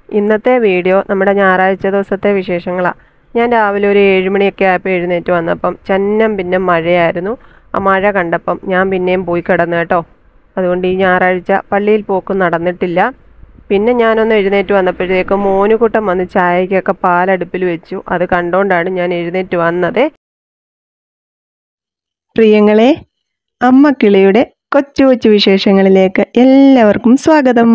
ഇന്നത്തെ വീഡിയോ നമ്മുടെ ഞായറാഴ്ച ദിവസത്തെ വിശേഷങ്ങളാണ്. ഞാൻ രാവിലെ ഒരു 7 മണിയൊക്കെ ആയപ്പോൾ എഴുന്നേറ്റ് വന്നപ്പം പിന്നെ മഴയായിരുന്നു. ആ മഴ കണ്ടപ്പം ഞാൻ പിന്നെയും പോയി കിടന്നു കേട്ടോ. അതുകൊണ്ട് ഈ ഞായറാഴ്ച പള്ളിയിൽ പോക്ക് നടന്നിട്ടില്ല. പിന്നെ ഞാനൊന്ന് എഴുന്നേറ്റ് വന്നപ്പോഴത്തേക്കും മോനുകുട്ടൻ വന്ന് ചായക്കൊക്കെ പാലടുപ്പിൽ വെച്ചു. അത് കണ്ടോണ്ടാണ് ഞാൻ എഴുന്നേറ്റ് വന്നത്. പ്രിയങ്ങളെ, അമ്മ കിളിയുടെ കൊച്ചു കൊച്ചു വിശേഷങ്ങളിലേക്ക് എല്ലാവർക്കും സ്വാഗതം.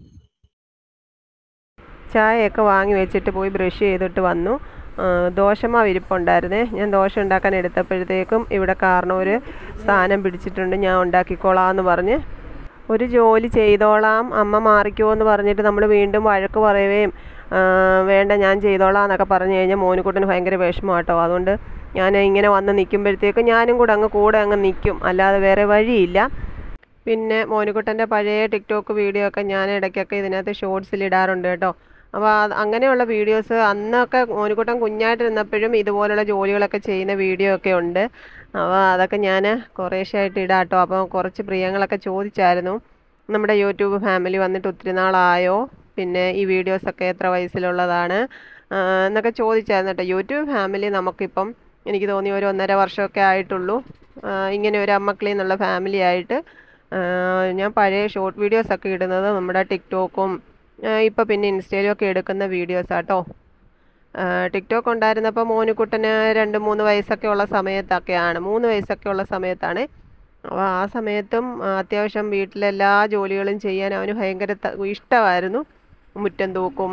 ചായയൊക്കെ വാങ്ങി വെച്ചിട്ട് പോയി ബ്രഷ് ചെയ്തിട്ട് വന്നു. ദോശമാവ് ഇരിപ്പുണ്ടായിരുന്നേ. ഞാൻ ദോശ ഉണ്ടാക്കാൻ എടുത്തപ്പോഴത്തേക്കും ഇവിടെ കാരണവർ സ്ഥാനം പിടിച്ചിട്ടുണ്ട്. ഞാൻ ഉണ്ടാക്കിക്കോളാമെന്ന് പറഞ്ഞ് ഒരു ജോലി ചെയ്തോളാം അമ്മ മാറിക്കോ എന്ന് പറഞ്ഞിട്ട് നമ്മൾ വീണ്ടും വഴക്ക് പറയുകയും വേണ്ട ഞാൻ ചെയ്തോളാം എന്നൊക്കെ പറഞ്ഞു കഴിഞ്ഞാൽ മോനുകുട്ടന് ഭയങ്കര വിഷമമാട്ടോ. അതുകൊണ്ട് ഞാൻ ഇങ്ങനെ വന്ന് നിൽക്കുമ്പോഴത്തേക്കും ഞാനും കൂടെ അങ്ങ് നിൽക്കും, അല്ലാതെ വേറെ വഴിയില്ല. പിന്നെ മോനുകുട്ടൻ്റെ പഴയ ടിക്ടോക്ക് വീഡിയോ ഒക്കെ ഞാൻ ഇടയ്ക്കൊക്കെ ഇതിനകത്ത് ഷോർട്സിൽ ഇടാറുണ്ട് കേട്ടോ. അപ്പോൾ അങ്ങനെയുള്ള വീഡിയോസ് അന്നൊക്കെ മോനുകുട്ടൻ കുഞ്ഞായിട്ടിരുന്നപ്പോഴും ഇതുപോലുള്ള ജോലികളൊക്കെ ചെയ്യുന്ന വീഡിയോ ഒക്കെ ഉണ്ട്. അപ്പോൾ അതൊക്കെ ഞാൻ കുറേശ്ശായിട്ട് ഇടാം കേട്ടോ. അപ്പോൾ കുറച്ച് പ്രിയങ്ങളൊക്കെ ചോദിച്ചായിരുന്നു, നമ്മുടെ യൂട്യൂബ് ഫാമിലി വന്നിട്ട് ഒത്തിരി നാളായോ, പിന്നെ ഈ വീഡിയോസൊക്കെ എത്ര വയസ്സിലുള്ളതാണ് എന്നൊക്കെ ചോദിച്ചായിരുന്നു കേട്ടോ. യൂട്യൂബ് ഫാമിലി നമുക്കിപ്പം എനിക്ക് തോന്നി ഒരു 1.5 വർഷമൊക്കെ ആയിട്ടുള്ളൂ ഇങ്ങനെ ഒരു അമ്മക്കിളി എന്നുള്ള ഫാമിലി ആയിട്ട്. ഞാൻ പഴയ ഷോർട്ട് വീഡിയോസൊക്കെ ഇടുന്നത് നമ്മുടെ ടിക്ടോക്കും ഇപ്പോൾ പിന്നെ ഇൻസ്റ്റയിലും ഒക്കെ എടുക്കുന്ന വീഡിയോസാട്ടോ. ടിക്ടോക്ക് ഉണ്ടായിരുന്നപ്പോൾ മോനുകുട്ടന് 2-3 വയസ്സൊക്കെ ഉള്ള സമയത്തൊക്കെയാണ്, 3 വയസ്സൊക്കെ ഉള്ള സമയത്താണ്. അപ്പോൾ ആ സമയത്തും അത്യാവശ്യം വീട്ടിലെല്ലാ ജോലികളും ചെയ്യാൻ അവന് ഭയങ്കര ഇഷ്ടമായിരുന്നു. മുറ്റം തൂക്കും,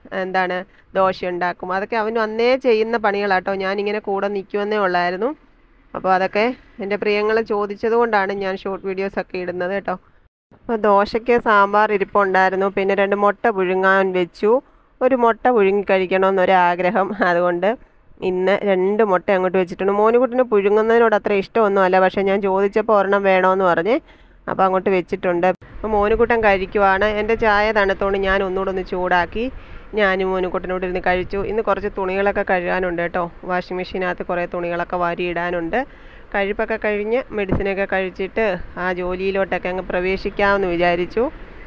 ദോശ ഉണ്ടാക്കും, അതൊക്കെ അവന് അന്നേ ചെയ്യുന്ന പണികളാട്ടോ. ഞാനിങ്ങനെ കൂടെ നിൽക്കുമെന്നേ ഉള്ളായിരുന്നു. അപ്പോൾ അതൊക്കെ എൻ്റെ പ്രിയങ്ങൾ ചോദിച്ചത് കൊണ്ടാണ് ഞാൻ ഷോർട്ട് വീഡിയോസൊക്കെ ഇടുന്നത് കേട്ടോ. അപ്പോൾ ദോശയ്ക്ക് സാമ്പാർ ഇരിപ്പുണ്ടായിരുന്നു. പിന്നെ 2 മുട്ട പുഴുങ്ങാൻ വെച്ചു. ഒരു മുട്ട പുഴുങ്ങി കഴിക്കണമെന്നൊരാഗ്രഹം, അതുകൊണ്ട് ഇന്ന് 2 മുട്ട അങ്ങോട്ട് വെച്ചിട്ടുണ്ട്. മോനുകുട്ടന് പുഴുങ്ങുന്നതിനോട് അത്ര ഇഷ്ടമൊന്നുമല്ല, പക്ഷേ ഞാൻ ചോദിച്ചപ്പോൾ ഒരെണ്ണം വേണമെന്ന് പറഞ്ഞ് അപ്പോൾ അങ്ങോട്ട് വെച്ചിട്ടുണ്ട്. അപ്പോൾ മോനുകുട്ടൻ കഴിക്കുവാണ്. എൻ്റെ ചായ തണുത്തോണ്ട് ഞാൻ ഒന്നുകൂടെ ഒന്ന് ചൂടാക്കി ഞാനും മോനുകുട്ടനോട് ഇരുന്ന് കഴിച്ചു. ഇന്ന് കുറച്ച് തുണികളൊക്കെ കഴുകാനുണ്ട് കേട്ടോ. വാഷിംഗ് മെഷീനകത്ത് കുറേ തുണികളൊക്കെ വാരിയിടാനുണ്ട്. കഴിപ്പൊക്കെ കഴിഞ്ഞ് മെഡിസിനൊക്കെ കഴിച്ചിട്ട് ആ ജോലിയിലോട്ടൊക്കെ അങ്ങ് പ്രവേശിക്കാമെന്ന് വിചാരിച്ചു.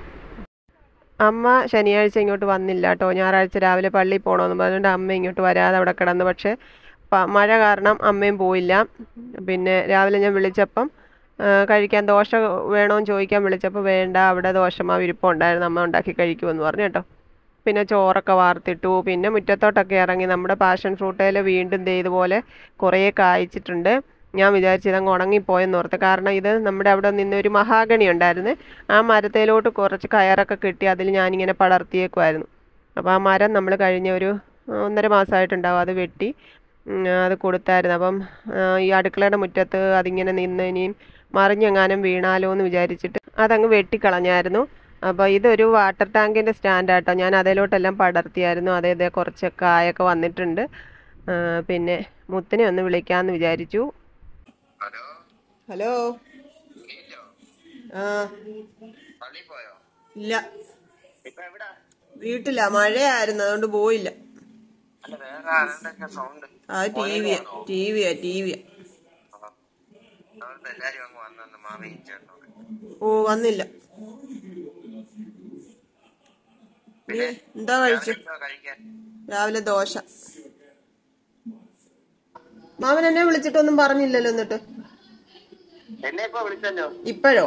അമ്മ ശനിയാഴ്ച ഇങ്ങോട്ട് വന്നില്ല കേട്ടോ. ഞായറാഴ്ച രാവിലെ പള്ളിയിൽ പോകണമെന്ന് പറഞ്ഞുകൊണ്ട് അമ്മ ഇങ്ങോട്ട് വരാതെ അവിടെ കിടന്നു. പക്ഷേ മഴ കാരണം അമ്മയും പോയില്ല. പിന്നെ രാവിലെ ഞാൻ വിളിച്ചപ്പം കഴിക്കാൻ ദോശ വേണമെന്ന് ചോദിക്കാൻ വിളിച്ചപ്പോൾ വേണ്ട, അവിടെ ദോശമാവ് ഇരിപ്പുണ്ടായിരുന്നു, അമ്മ ഉണ്ടാക്കി കഴിക്കുമെന്ന് പറഞ്ഞു കേട്ടോ. പിന്നെ ചോറൊക്കെ വാർത്തിട്ടു. പിന്നെ മുറ്റത്തോട്ടൊക്കെ ഇറങ്ങി. നമ്മുടെ പാഷൻ ഫ്രൂട്ടേൽ വീണ്ടും ഇതുപോലെ കുറേ കായ്ച്ചിട്ടുണ്ട്. ഞാൻ വിചാരിച്ചതങ്ങ് ഉണങ്ങിപ്പോയെന്ന് ഓർത്ത്. കാരണം ഇത് നമ്മുടെ അവിടെ നിന്നൊരു മഹാഗണി ഉണ്ടായിരുന്നു. ആ മരത്തേലോട്ട് കുറച്ച് കയറൊക്കെ കെട്ടി അതിൽ ഞാനിങ്ങനെ പടർത്തിയേക്കുമായിരുന്നു. അപ്പോൾ ആ മരം നമ്മൾ കഴിഞ്ഞ ഒരു 1.5 മാസമായിട്ടുണ്ടാവും അത് വെട്ടി അത് കൊടുത്തായിരുന്നു. അപ്പം ഈ അടുക്കളയുടെ മുറ്റത്ത് അതിങ്ങനെ നിന്ന് ഇനിയും മറിഞ്ഞെങ്ങാനും വീണാലോ എന്ന് വിചാരിച്ചിട്ട് അതങ്ങ് വെട്ടിക്കളഞ്ഞായിരുന്നു. അപ്പോൾ ഇതൊരു വാട്ടർ ടാങ്കിൻ്റെ സ്റ്റാൻഡാട്ടോ. ഞാൻ അതിലോട്ടെല്ലാം പടർത്തിയായിരുന്നു. അതേ കുറച്ച് കായൊക്കെ വന്നിട്ടുണ്ട്. പിന്നെ മുത്തിനെ ഒന്ന് വിളിക്കാമെന്ന് വിചാരിച്ചു. ഹലോ. ആ ഇല്ല, വീട്ടില മഴയായിരുന്നു, അതുകൊണ്ട് പോയില്ല. അത് ടിവിയാ. ഓ വന്നില്ല. എന്താ കഴിച്ചു? രാവിലെ ദോശ. മാമൻ എന്നെ വിളിച്ചിട്ടൊന്നും പറഞ്ഞില്ലല്ലോ. എന്നിട്ട് ഇപ്പോഴോ?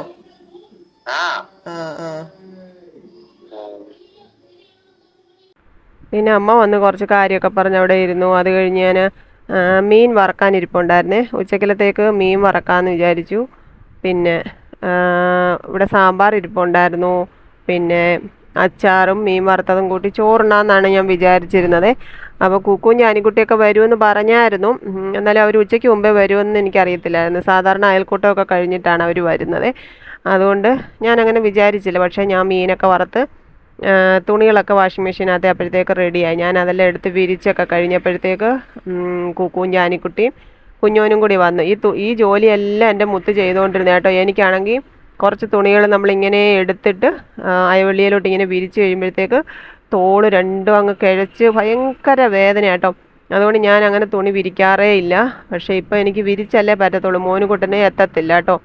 പിന്നെ അമ്മ വന്ന് കുറച്ച് കാര്യമൊക്കെ പറഞ്ഞ് അവിടെ ഇരുന്നു. അത് കഴിഞ്ഞ് ഞാൻ മീൻ വറക്കാനിരിപ്പുണ്ടായിരുന്നേ. ഉച്ചക്കലത്തേക്ക് മീൻ വറക്കാമെന്ന് വിചാരിച്ചു. പിന്നെ ഇവിടെ സാമ്പാർ ഇരിപ്പുണ്ടായിരുന്നു. പിന്നെ അച്ചാറും മീൻ വറുത്തതും കൂട്ടി ചോറുണ്ണാമെന്നാണ് ഞാൻ വിചാരിച്ചിരുന്നത്. അപ്പോൾ കുക്കും ജാനിക്കുട്ടിയൊക്കെ വരുമെന്ന് പറഞ്ഞായിരുന്നു. എന്നാലും അവർ ഉച്ചയ്ക്ക് മുമ്പേ വരുമെന്ന് എനിക്കറിയത്തില്ലായിരുന്നു. സാധാരണ അയൽക്കൂട്ടമൊക്കെ കഴിഞ്ഞിട്ടാണ് അവർ വരുന്നത്. അതുകൊണ്ട് ഞാനങ്ങനെ വിചാരിച്ചില്ല. പക്ഷേ ഞാൻ മീനൊക്കെ വറുത്ത് തുണികളൊക്കെ വാഷിംഗ് മെഷീനകത്ത് അപ്പോഴത്തേക്ക് റെഡിയായി. ഞാൻ അതെല്ലാം എടുത്ത് വിരിച്ചൊക്കെ കഴിഞ്ഞപ്പോഴത്തേക്ക് കുക്കും ജാനിക്കുട്ടിയും കുഞ്ഞോനും കൂടി വന്നു. ഈ ജോലിയെല്ലാം എൻ്റെ മുത്ത് ചെയ്തുകൊണ്ടിരുന്നത് കേട്ടോ. എനിക്കാണെങ്കിൽ കുറച്ച് തുണികൾ നമ്മളിങ്ങനെ എടുത്തിട്ട് അയവെള്ളിയിലോട്ട് ഇങ്ങനെ വിരിച്ച് കഴിയുമ്പോഴത്തേക്ക് തോള് രണ്ടും അങ്ങ് കിഴച്ച് ഭയങ്കര വേദന കേട്ടോ. അതുകൊണ്ട് ഞാൻ അങ്ങനെ തുണി വിരിക്കാറേ ഇല്ല. പക്ഷേ ഇപ്പോൾ എനിക്ക് വിരിച്ചല്ലേ പറ്റത്തുള്ളൂ, മോനുകുട്ടനെ എത്തത്തില്ല കേട്ടോ.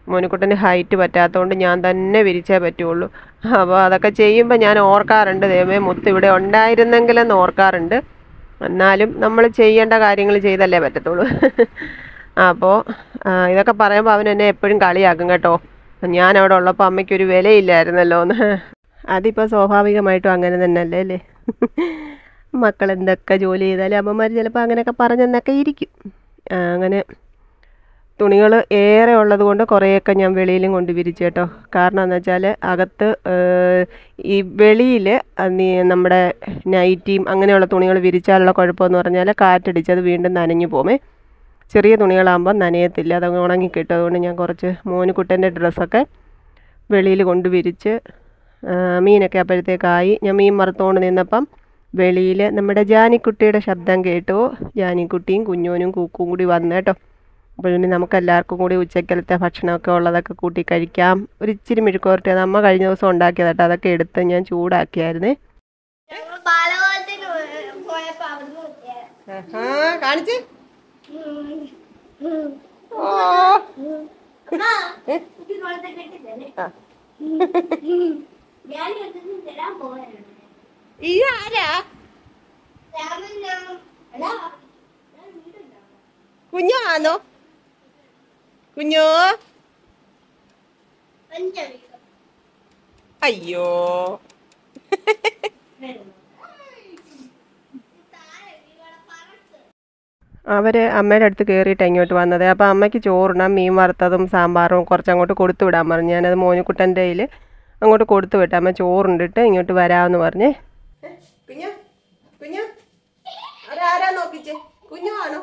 മോനിക്കുട്ടന് ഹൈറ്റ് പറ്റാത്തതുകൊണ്ട് ഞാൻ തന്നെ വിരിച്ചേ പറ്റുള്ളൂ. അപ്പോൾ അതൊക്കെ ചെയ്യുമ്പോൾ ഞാൻ ഓർക്കാറുണ്ട്, ദൈവമേ മുത്ത് ഇവിടെ ഉണ്ടായിരുന്നെങ്കിലെന്ന് ഓർക്കാറുണ്ട്. എന്നാലും നമ്മൾ ചെയ്യേണ്ട കാര്യങ്ങൾ ചെയ്തല്ലേ പറ്റത്തുള്ളൂ. അപ്പോൾ ഇതൊക്കെ പറയുമ്പോൾ അവൻ എന്നെ എപ്പോഴും കളിയാക്കും കേട്ടോ, ഞാൻ അവിടെ ഉള്ളപ്പോൾ അമ്മയ്ക്കൊരു വിലയില്ലായിരുന്നല്ലോ എന്ന്. അതിപ്പോൾ സ്വാഭാവികമായിട്ടും അങ്ങനെ തന്നെ അല്ലേ അല്ലേ. മക്കൾ എന്തൊക്കെ ജോലി ചെയ്താലും അമ്മമാർ ചിലപ്പോൾ അങ്ങനെയൊക്കെ പറഞ്ഞെന്നൊക്കെ ഇരിക്കും. അങ്ങനെ തുണികൾ ഏറെ ഉള്ളത് കൊണ്ട് കുറേയൊക്കെ ഞാൻ വെളിയിലും കൊണ്ട് വിരിച്ചു കേട്ടോ. കാരണം എന്ന് വെച്ചാൽ അകത്ത് ഈ വെളിയിൽ നമ്മുടെ നൈറ്റിയും അങ്ങനെയുള്ള തുണികൾ വിരിച്ചാലുള്ള കുഴപ്പമെന്ന് പറഞ്ഞാൽ കാറ്റടിച്ചത് വീണ്ടും നനഞ്ഞു പോമേ. ചെറിയ തുണികളാകുമ്പോൾ നനയത്തില്ല, അതങ്ങ് ഉണങ്ങി കിട്ടും. അതുകൊണ്ട് ഞാൻ കുറച്ച് മോനുകുട്ടൻ്റെ ഡ്രസ്സൊക്കെ വെളിയിൽ കൊണ്ട് വിരിച്ച് മീനൊക്കെ അപ്പോഴത്തേക്കായി. ഞാൻ മീൻ വറുത്തുകൊണ്ട് നിന്നപ്പം വെളിയിൽ നമ്മുടെ ജാനിക്കുട്ടിയുടെ ശബ്ദം കേട്ടു. ജാനിക്കുട്ടിയും കുഞ്ഞോനും കൂക്കും കൂടി വന്നു കേട്ടോ. അപ്പോൾ ഇനി നമുക്കെല്ലാവർക്കും കൂടി ഉച്ചക്കലത്തെ ഭക്ഷണമൊക്കെ ഉള്ളതൊക്കെ കൂട്ടി കഴിക്കാം. ഒരു ഇച്ചിരി മെഴുക്കുവരട്ടി അത് അമ്മ കഴിഞ്ഞ ദിവസം ഉണ്ടാക്കിയത് കേട്ടോ, അതൊക്കെ എടുത്ത് ഞാൻ ചൂടാക്കിയായിരുന്നേ. കാണിച്ച് കുഞ്ഞാണോ? കുഞ്ഞോ അയ്യോ അവർ അമ്മയുടെ അടുത്ത് കയറിയിട്ട് ഇങ്ങോട്ട് വന്നത്. അപ്പോൾ അമ്മയ്ക്ക് ചോറിനാം മീൻ വറുത്തതും സാമ്പാറും കുറച്ചങ്ങോട്ട് കൊടുത്തു വിടാൻ പറഞ്ഞു. ഞാനത് മോനിക്കുട്ടൻ്റെ കയ്യിൽ അങ്ങോട്ട് കൊടുത്തു വിട്ടു. അമ്മ ചോറുണ്ടിട്ട് ഇങ്ങോട്ട് വരാമെന്ന് പറഞ്ഞേ. കുഞ്ഞു കുഞ്ഞു അതാരാ നോക്കിച്ചേ? കുഞ്ഞു ആണോ?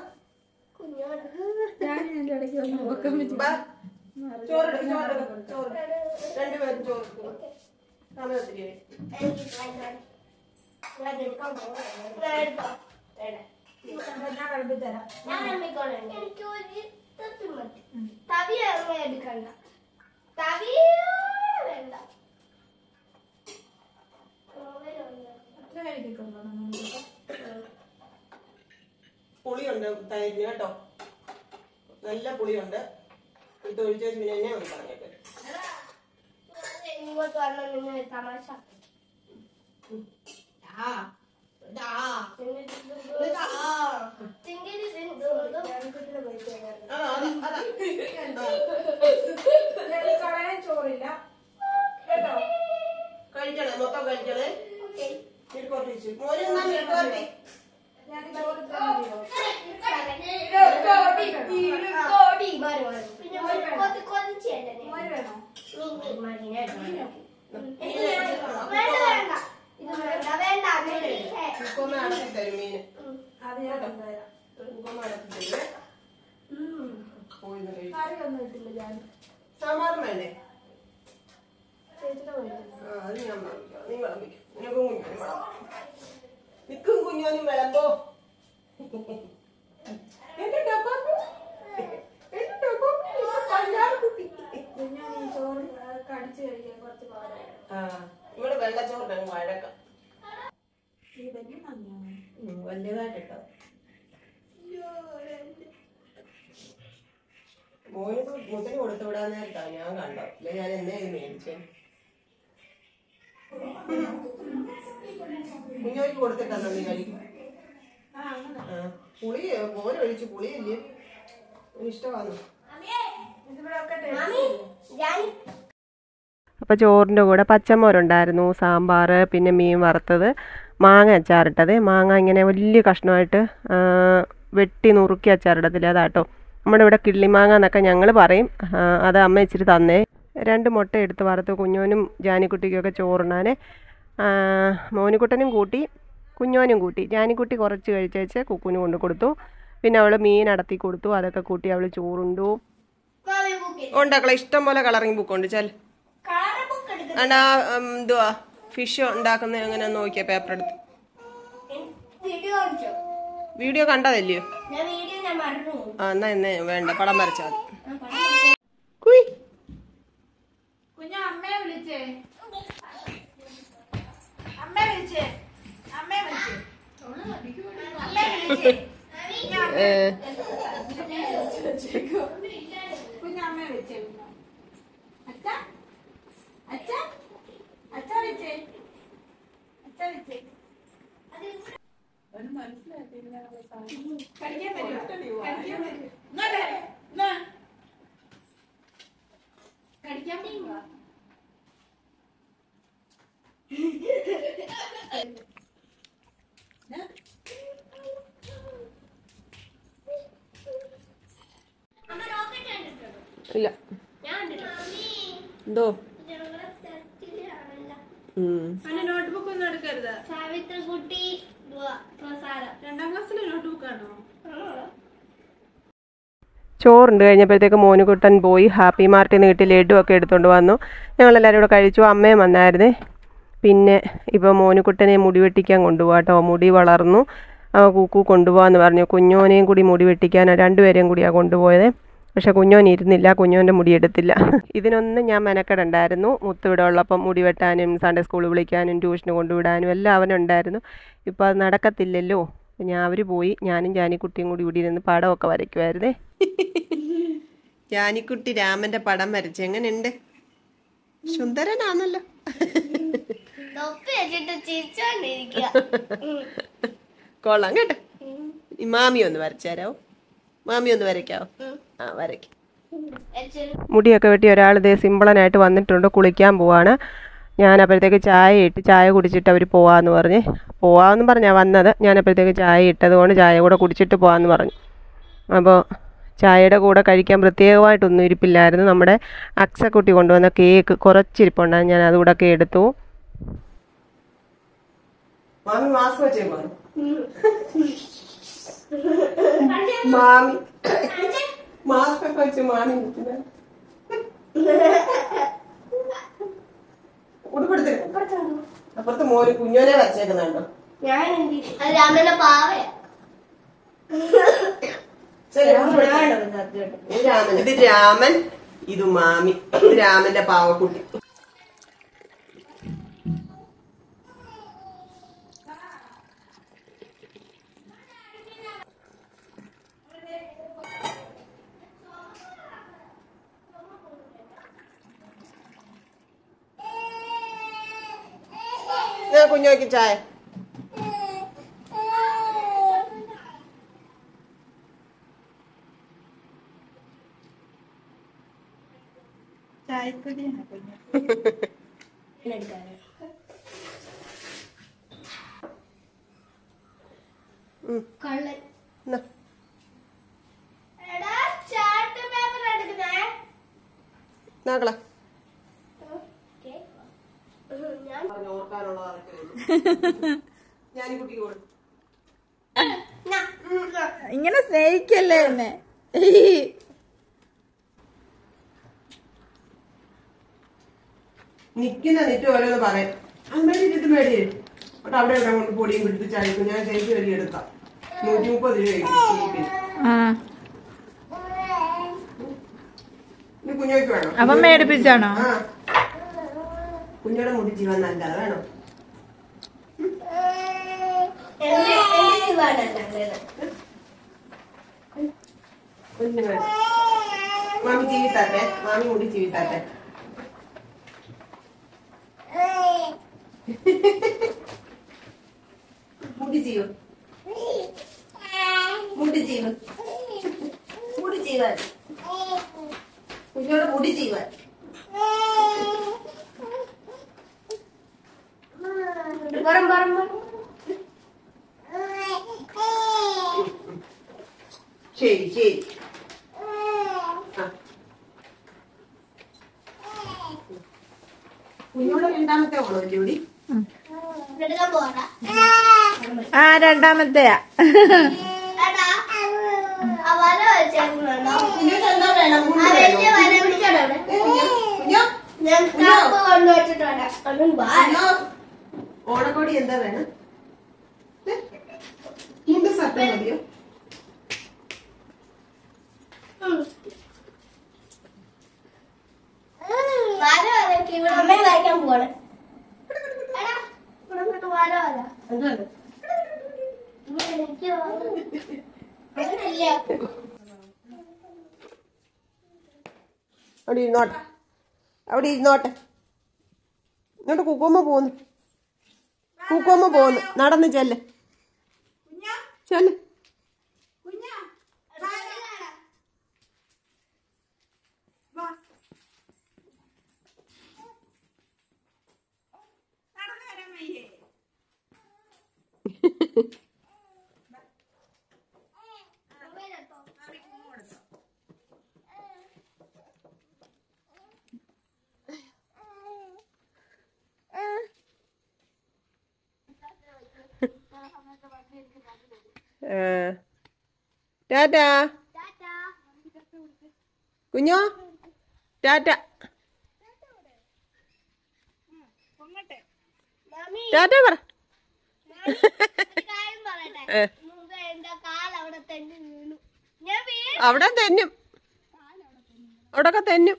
പുളിയുണ്ട് തൈരിന് കേട്ടോ, നല്ല പുളിയുണ്ട്. ഇത് ഒഴിച്ചു പിന്നെ എന്നെ ഒന്ന് പറഞ്ഞേക്ക്. ചോറില്ല കഴിക്കണേ, മൊത്തം കഴിക്കണേ. സാമ്പാറും വേണ്ടേ? അത് ഞാൻ വിളമ്പിക്കാം, നീ വിളമ്പിക്കും. നിനക്കും കുഞ്ഞോനും വിളമ്പോ, നിക്കും കുഞ്ഞോനും വിളമ്പോ. ഇവിടെ വെള്ളച്ചോറിന് വഴക്കം വലിയതായിട്ടോ. മോന് മുത്തിന് കൊടുത്തു വിടാൻ നേരത്താ ഞാൻ കണ്ടോ, അല്ലെ ഞാൻ എന്നേ മേടിച്ചേ. കുഞ്ഞോയ്ക്ക് കൊടുത്തിട്ടാ നീ കഴിക്കും. പുളി മോരൊഴിച്ച് പുളിയല്ലേ ഇഷ്ടമാണ്. അപ്പോൾ ചോറിൻ്റെ കൂടെ പച്ചമോരുണ്ടായിരുന്നു, സാമ്പാർ, പിന്നെ മീൻ വറുത്തത്, മാങ്ങ അച്ചാറിട്ടത്. മാങ്ങ ഇങ്ങനെ വലിയ കഷ്ണമായിട്ട് വെട്ടി നുറുക്കി അച്ചാറിടത്തില്ല, അതാട്ടോ നമ്മുടെ ഇവിടെ കിള്ളിമാങ്ങ എന്നൊക്കെ ഞങ്ങൾ പറയും. അത് അമ്മ ഇച്ചിരി തന്നേ. 2 മുട്ട എടുത്ത് വറുത്ത് കുഞ്ഞോനും ജാനിക്കുട്ടിക്കൊക്കെ ചോറുണ്ണാൻ. മോനിക്കുട്ടനും കൂട്ടി കുഞ്ഞോനും കൂട്ടി. ജാനിക്കുട്ടി കുറച്ച് കഴിച്ചേച്ച് കുക്കുന് കൊണ്ട് കൊടുത്തു. പിന്നെ അവൾ മീൻ അടത്തി കൊടുത്തു, അതൊക്കെ കൂട്ടി അവൾ ചോറുണ്ടു. ഉണ്ടാക്കളെ ഇഷ്ടം പോലെ കളറിങ് ബുക്കുണ്ട്. ചെൽ അണ്ടാ എന്തുവാ ഫിഷ് ഉണ്ടാക്കുന്ന എങ്ങനെ നോക്കിയ പേപ്പർ എടുത്ത്. വീഡിയോ കണ്ടതല്ലയോ? എന്നാ എന്നെ വേണ്ട, പടം വരച്ചാൽ കുയ്. ഇല്ല എന്തോ നോട്ട്ബുക്ക് ഒന്നും എടുക്കരുത്. സാവിത്രികുട്ടി 2ാം ക്ലാസ്സിലെ നോട്ട്ബുക്കാണോ? ചോറുണ്ട് കഴിഞ്ഞപ്പോഴത്തേക്ക് മോനുകുട്ടൻ പോയി ഹാപ്പി മാർട്ടിൽ നിന്ന് കിട്ടി ലഡു ഒക്കെ എടുത്തുകൊണ്ട് വന്നു. ഞങ്ങളെല്ലാവരും കൂടെ കഴിച്ചു. അമ്മയും വന്നായിരുന്നേ. പിന്നെ ഇപ്പോൾ മോനുകുട്ടനെ മുടി വെട്ടിക്കാൻ കൊണ്ടുപോകാം കേട്ടോ. മുടി വളർന്നു. കൂക്കു കൊണ്ടുപോകാമെന്ന് പറഞ്ഞു. കുഞ്ഞോനെയും കൂടി മുടി വെട്ടിക്കാൻ 2 പേരെയും കൂടിയാണ് കൊണ്ടുപോയത്. പക്ഷേ കുഞ്ഞോൻ ഇരുന്നില്ല. കുഞ്ഞോൻ്റെ മുടി എടുത്തില്ല. ഇതിനൊന്നും ഞാൻ മെനക്കെടുണ്ടായിരുന്നു. മുത്തുവിടെ ഉള്ളപ്പം മുടി വെട്ടാനും സൺഡേ സ്കൂളിൽ വിളിക്കാനും ട്യൂഷന് കൊണ്ടുവിടാനും എല്ലാം അവനുണ്ടായിരുന്നു. ഇപ്പോൾ അത് നടക്കത്തില്ലല്ലോ. അവർ പോയി. ഞാനും ജാനിക്കുട്ടിയും കൂടി ഇവിടെ ഇരുന്ന് പടമൊക്കെ വരയ്ക്കുമായിരുന്നേ. ജാനിക്കുട്ടി രാമൻ്റെ പടം വരച്ചു. എങ്ങനെയുണ്ട്? സുന്ദരനാണല്ലോ. കൊള്ളാം കേട്ടോ. മാമി ഒന്ന് വരച്ചാരോ? മാമി ഒന്ന് വരയ്ക്കാവോ? ആ വരയ്ക്കും. മുടിയൊക്കെ വെട്ടി ഒരാൾ ഇതേ സിമ്പിളനായിട്ട് വന്നിട്ടുണ്ട്. കുളിക്കാൻ പോവാണ്. ഞാനപ്പോഴത്തേക്ക് ചായ ഇട്ട് ചായ കുടിച്ചിട്ട് അവർ പോവാമെന്ന് പറഞ്ഞ് പോവാമെന്ന് പറഞ്ഞാണ് വന്നത്. ഞാനപ്പോഴത്തേക്ക് ചായ ഇട്ടതുകൊണ്ട് ചായ കൂടെ കുടിച്ചിട്ട് പോകാമെന്ന് പറഞ്ഞു. അപ്പോൾ ചായയുടെ കൂടെ കഴിക്കാൻ പ്രത്യേകമായിട്ടൊന്നും ഇരിപ്പില്ലായിരുന്നു. നമ്മുടെ അക്സക്കുട്ടി കൊണ്ടുവന്ന കേക്ക് കുറച്ചിരിപ്പുണ്ടായിരുന്നു. ഞാൻ അതുകൂടെ ഒക്കെ എടുത്തു. മാമി മാസ്ക് ഒക്കെ വെച്ച് മാമി അപ്പുറത്ത് മോര് കുഞ്ഞോനെ വച്ചേക്കുന്നുണ്ടോ? ഇത് രാമൻ, ഇത് മാമി, ഇത് രാമന്റെ പാവക്കുട്ടി. കുഞ്ഞോയ്ക്ക് ചായ. ഇങ്ങനെ സ്നേഹിക്കല്ലേ എന്നെ. നിക്കുന്ന നിറ്റ് ഓരോന്ന് പറയാം. അത് മേടിച്ചിട്ട് മേടിയേ. അവിടെ അവിടെ കൊണ്ട് പൊടിയും പിടിപ്പിച്ചായിരിക്കും. ഞാൻ കേക്ക് വരി എടുക്കാം. 130 രൂപ. കുഞ്ഞോക്ക് വേണം. അപ്പം മേടിപ്പിച്ചാണോ? കുഞ്ഞോടെ മുടി ജീവൻ നല്ലത് വേണം. മാമി ചീവിത്താട്ടെ. മാമി മുടി ചീവിത്താട്ടെ. മുടി ജീവൻ മുടി ജീവൻ മുടി ജീവൻ കുഞ്ഞോടെ മുടി ജീവൻ. ശരി ശരി. കുഞ്ഞോടെ രണ്ടാമത്തെ ഓണോ ജോലി? രണ്ടാമത്തെയാ. ഓണക്കോടി എന്താ വേണം? മുണ്ട് സർട്ട മതിയോ? വരയ്ക്കാൻ പോവാണ്. അവിടെ ഇരുന്നോട്ടെ. അവിടെ ഇരുന്നോട്ടെ. ഇങ്ങോട്ട് കുക്കുമ്മ പോന്നു. കുക്കുമ്മ പോന്നു. നടന്ന് ചെല്ല് ചെല്ല്. ടാറ്റ കുഞ്ഞോ, ടാറ്റ ടാറ്റ പറ. അവിടെ തെന്നും, അവിടൊക്കെ തെന്നും.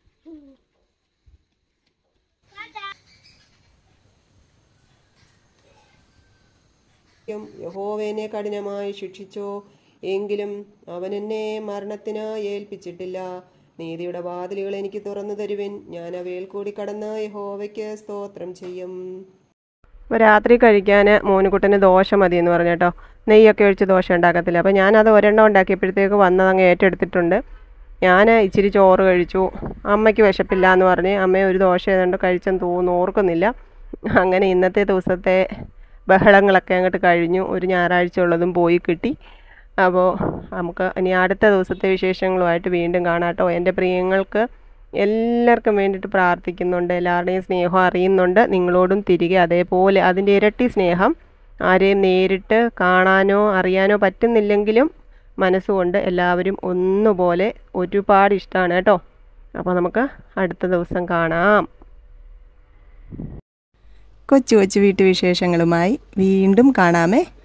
യഹോവനെ കഠിനമായി ശിക്ഷിച്ചോ, എങ്കിലും അവൻ എന്നെ മരണത്തിന് ഏൽപ്പിച്ചിട്ടില്ല. നീതിയുടെ വാതിലുകൾ എനിക്ക് തുറന്നു തരുവിൻ, ഞാൻ അവയിൽ കൂടി കടന്ന് യഹോവയ്ക്ക് സ്തോത്രം ചെയ്യും. അപ്പോൾ രാത്രി കഴിക്കാൻ മോനുകുട്ടന് ദോശ മതി എന്ന് പറഞ്ഞു കേട്ടോ. നെയ്യൊക്കെ ഒഴിച്ച് ദോശ ഉണ്ടാക്കത്തില്ല. അപ്പോൾ ഞാനത് ഒരെണ്ണം ഉണ്ടാക്കിയപ്പോഴത്തേക്ക് വന്നതങ്ങ് ഏറ്റെടുത്തിട്ടുണ്ട്. ഞാൻ ഇച്ചിരി ചോറ് കഴിച്ചു. അമ്മയ്ക്ക് വിശപ്പില്ല എന്ന് പറഞ്ഞ് അമ്മയെ ഒരു ദോശ ഏതാണ്ട് കഴിച്ചെന്ന് തോന്നുന്നു, ഓർക്കുന്നില്ല. അങ്ങനെ ഇന്നത്തെ ദിവസത്തെ ബഹളങ്ങളൊക്കെ അങ്ങോട്ട് കഴിഞ്ഞു. ഒരു ഞായറാഴ്ച ഉള്ളതും പോയി കിട്ടി. അപ്പോൾ നമുക്ക് ഇനി അടുത്ത ദിവസത്തെ വിശേഷങ്ങളുമായിട്ട് വീണ്ടും കാണാം കേട്ടോ. എൻ്റെ പ്രിയങ്ങൾക്ക് എല്ലാവർക്കും വേണ്ടിയിട്ട് പ്രാർത്ഥിക്കുന്നുണ്ട്. എല്ലാവരുടെയും സ്നേഹം അറിയുന്നുണ്ട്. നിങ്ങളോടും തിരികെ അതേപോലെ അതിൻ്റെ ഇരട്ടി സ്നേഹം. ആരെയും നേരിട്ട് കാണാനോ അറിയാനോ പറ്റുന്നില്ലെങ്കിലും മനസ്സുകൊണ്ട് എല്ലാവരും ഒന്നുപോലെ ഒരുപാട് ഇഷ്ടമാണ് കേട്ടോ. അപ്പോൾ നമുക്ക് അടുത്ത ദിവസം കാണാം. കൊച്ചു കൊച്ചു വീട്ടുവിശേഷങ്ങളുമായി വീണ്ടും കാണാമേ.